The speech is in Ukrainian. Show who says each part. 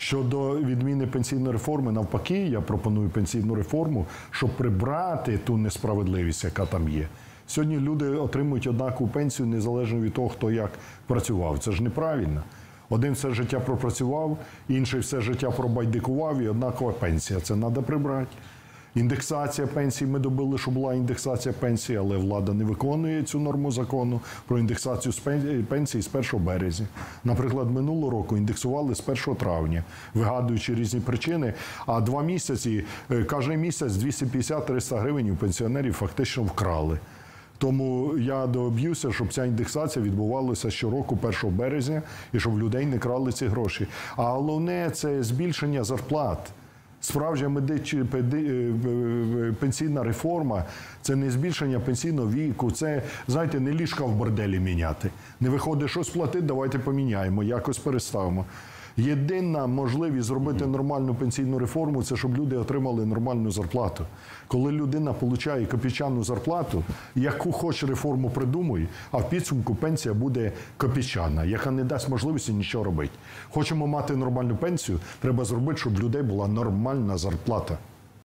Speaker 1: Щодо відміни пенсійної реформи, навпаки, я пропоную пенсійну реформу, щоб прибрати ту несправедливість, яка там є. Сьогодні люди отримують однакову пенсію, незалежно від того, хто як працював. Це ж неправильно. Один все життя пропрацював, інший все життя пробайдикував, і однакова пенсія. Це треба прибрати. Індексація пенсій, ми добили, що була індексація пенсій, але влада не виконує цю норму закону про індексацію пенсій з 1 березня. Наприклад, минулого року індексували з 1 травня, вигадуючи різні причини, а 2 місяці, кожен місяць 250-300 гривень у пенсіонерів фактично вкрали. Тому я доб'юся, щоб ця індексація відбувалася щороку 1 березня і щоб людей не крали ці гроші. А головне – це збільшення зарплат. Справжня пенсійна реформа – це не збільшення пенсійного віку, це, знаєте, не ліжка в борделі міняти. Не виходить щось платити, давайте поміняємо, якось переставимо. Єдина можливість зробити нормальну пенсійну реформу – це щоб люди отримали нормальну зарплату. Коли людина отримує копійчану зарплату, яку хоч реформу придумуй, а в підсумку пенсія буде копійчана, яка не дасть можливості нічого робити. Хочемо мати нормальну пенсію, треба зробити, щоб в людей була нормальна зарплата.